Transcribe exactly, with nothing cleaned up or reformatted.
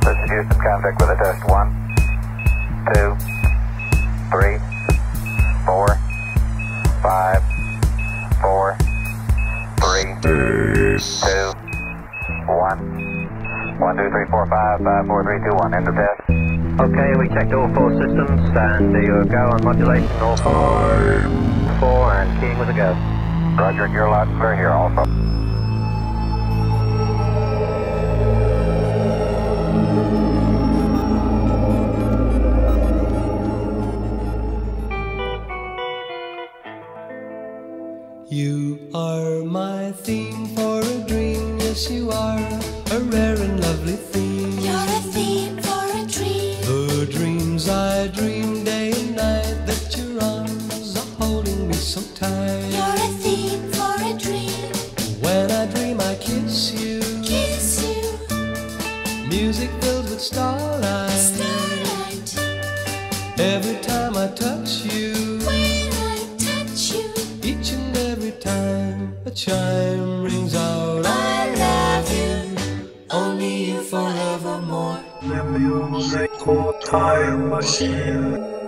This is Houston, contact with a test. One, two, three, four, five, four, three, two, one. One, two, three, four, five, five, four, three, two, one. End of test. Okay, we checked all four systems, and there you go on modulation, all four, four, and keying with a go. Roger, you're loud and clear here also. You are my theme for a dream, yes you are, a rare and lovely theme. You're a theme for a dream. The dreams I dream day and night, that your arms are holding me so tight. You're a theme for a dream. When I dream I kiss you, Kiss you, music filled with starlight. starlight. Every time I touch you, When I touch you, each and every time a chime rings out, I love you, only you forevermore. The musical time machine.